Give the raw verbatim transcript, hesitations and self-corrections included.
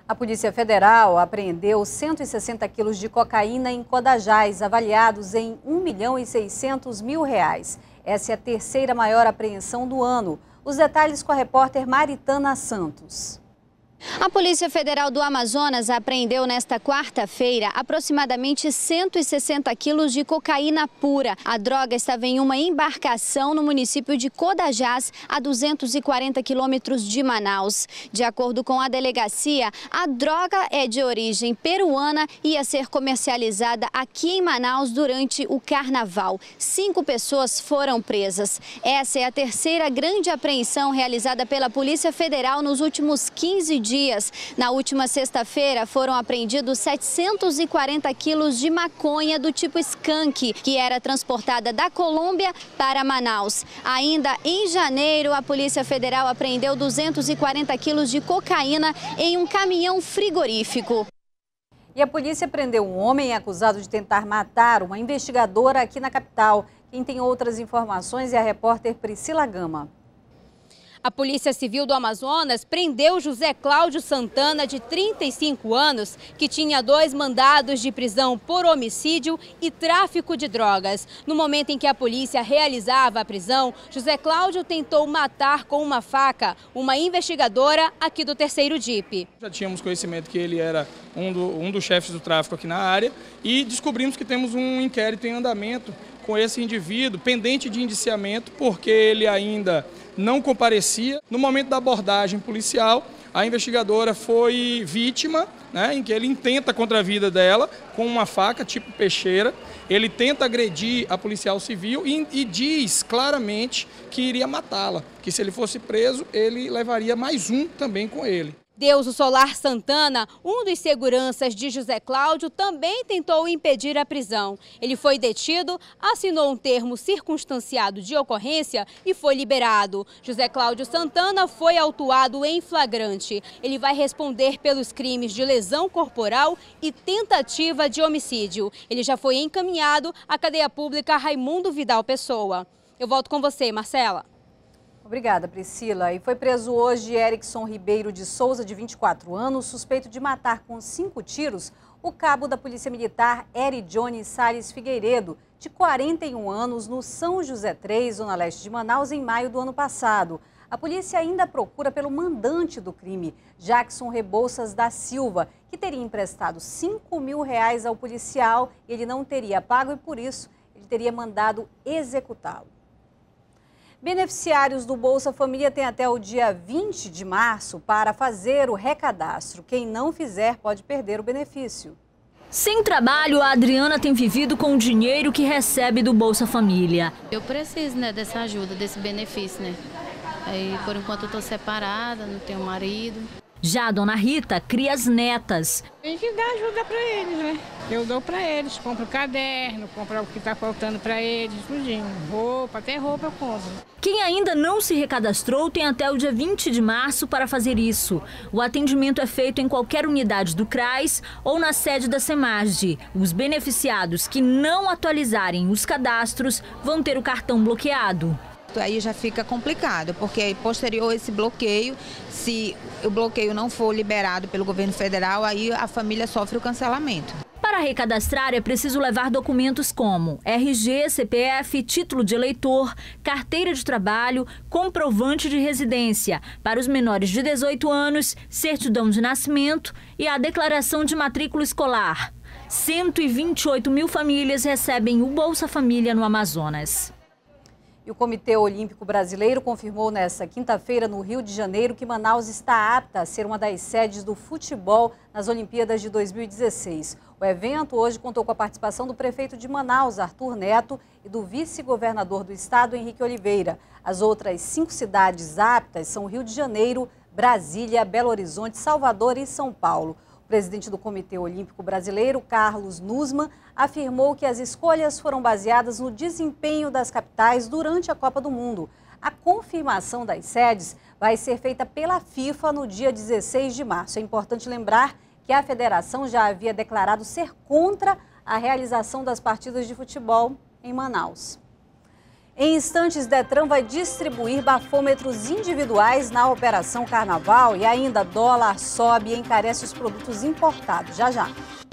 A Polícia Federal apreendeu cento e sessenta quilos de cocaína em Codajás, avaliados em um milhão e seiscentos mil reais. Essa é a terceira maior apreensão do ano. Os detalhes com a repórter Maritana Santos. A Polícia Federal do Amazonas apreendeu nesta quarta-feira aproximadamente cento e sessenta quilos de cocaína pura. A droga estava em uma embarcação no município de Codajás, a duzentos e quarenta quilômetros de Manaus. De acordo com a delegacia, a droga é de origem peruana e ia ser comercializada aqui em Manaus durante o carnaval. Cinco pessoas foram presas. Essa é a terceira grande apreensão realizada pela Polícia Federal nos últimos quinze dias. dias. Na última sexta-feira foram apreendidos setecentos e quarenta quilos de maconha do tipo skunk, que era transportada da Colômbia para Manaus. Ainda em janeiro, a Polícia Federal apreendeu duzentos e quarenta quilos de cocaína em um caminhão frigorífico. E a polícia prendeu um homem acusado de tentar matar uma investigadora aqui na capital. Quem tem outras informações é a repórter Priscila Gama. A Polícia Civil do Amazonas prendeu José Cláudio Santana, de trinta e cinco anos, que tinha dois mandados de prisão por homicídio e tráfico de drogas. No momento em que a polícia realizava a prisão, José Cláudio tentou matar com uma faca uma investigadora aqui do terceiro D I P. Já tínhamos conhecimento que ele era um, do, um dos chefes do tráfico aqui na área e descobrimos que temos um inquérito em andamento com esse indivíduo, pendente de indiciamento, porque ele ainda não comparecia. No momento da abordagem policial, a investigadora foi vítima, né, em que ele intenta contra a vida dela com uma faca tipo peixeira. Ele tenta agredir a policial civil e, e diz claramente que iria matá-la, que se ele fosse preso, ele levaria mais um também com ele. Deuso Solar Santana, um dos seguranças de José Cláudio, também tentou impedir a prisão. Ele foi detido, assinou um termo circunstanciado de ocorrência e foi liberado. José Cláudio Santana foi autuado em flagrante. Ele vai responder pelos crimes de lesão corporal e tentativa de homicídio. Ele já foi encaminhado à cadeia pública Raimundo Vidal Pessoa. Eu volto com você, Marcela. Obrigada, Priscila. E foi preso hoje Erickson Ribeiro de Souza, de vinte e quatro anos, suspeito de matar com cinco tiros o cabo da Polícia Militar Eri Johnny Salles Figueiredo, de quarenta e um anos, no São José três, zona leste de Manaus, em maio do ano passado. A polícia ainda procura pelo mandante do crime, Jackson Rebouças da Silva, que teria emprestado cinco mil reais ao policial e ele não teria pago e, por isso, ele teria mandado executá-lo. Beneficiários do Bolsa Família têm até o dia vinte de março para fazer o recadastro. Quem não fizer pode perder o benefício. Sem trabalho, a Adriana tem vivido com o dinheiro que recebe do Bolsa Família. Eu preciso, né, dessa ajuda, desse benefício, né? Aí, por enquanto, eu estou separada, não tenho marido. Já a dona Rita cria as netas. Tem que dar ajuda para eles, né? Eu dou para eles, compro caderno, compro o que está faltando para eles, tudinho. Roupa, até roupa eu compro. Quem ainda não se recadastrou tem até o dia vinte de março para fazer isso. O atendimento é feito em qualquer unidade do CRAS ou na sede da SEMASD. Os beneficiados que não atualizarem os cadastros vão ter o cartão bloqueado. Aí já fica complicado, porque posterior a esse bloqueio, se o bloqueio não for liberado pelo governo federal, aí a família sofre o cancelamento. Para recadastrar é preciso levar documentos como R G, C P F, título de eleitor, carteira de trabalho, comprovante de residência. Para os menores de dezoito anos, certidão de nascimento e a declaração de matrícula escolar. cento e vinte e oito mil famílias recebem o Bolsa Família no Amazonas. E o Comitê Olímpico Brasileiro confirmou nesta quinta-feira, no Rio de Janeiro, que Manaus está apta a ser uma das sedes do futebol nas Olimpíadas de dois mil e dezesseis. O evento hoje contou com a participação do prefeito de Manaus, Arthur Neto, e do vice-governador do estado, Henrique Oliveira. As outras cinco cidades aptas são Rio de Janeiro, Brasília, Belo Horizonte, Salvador e São Paulo. O presidente do Comitê Olímpico Brasileiro, Carlos Nussmann, afirmou que as escolhas foram baseadas no desempenho das capitais durante a Copa do Mundo. A confirmação das sedes vai ser feita pela FIFA no dia dezesseis de março. É importante lembrar que a federação já havia declarado ser contra a realização das partidas de futebol em Manaus. Em instantes, Detran vai distribuir bafômetros individuais na Operação Carnaval e ainda dólar sobe e encarece os produtos importados. Já já.